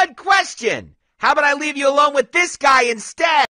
good question. How about I leave you alone with this guy instead?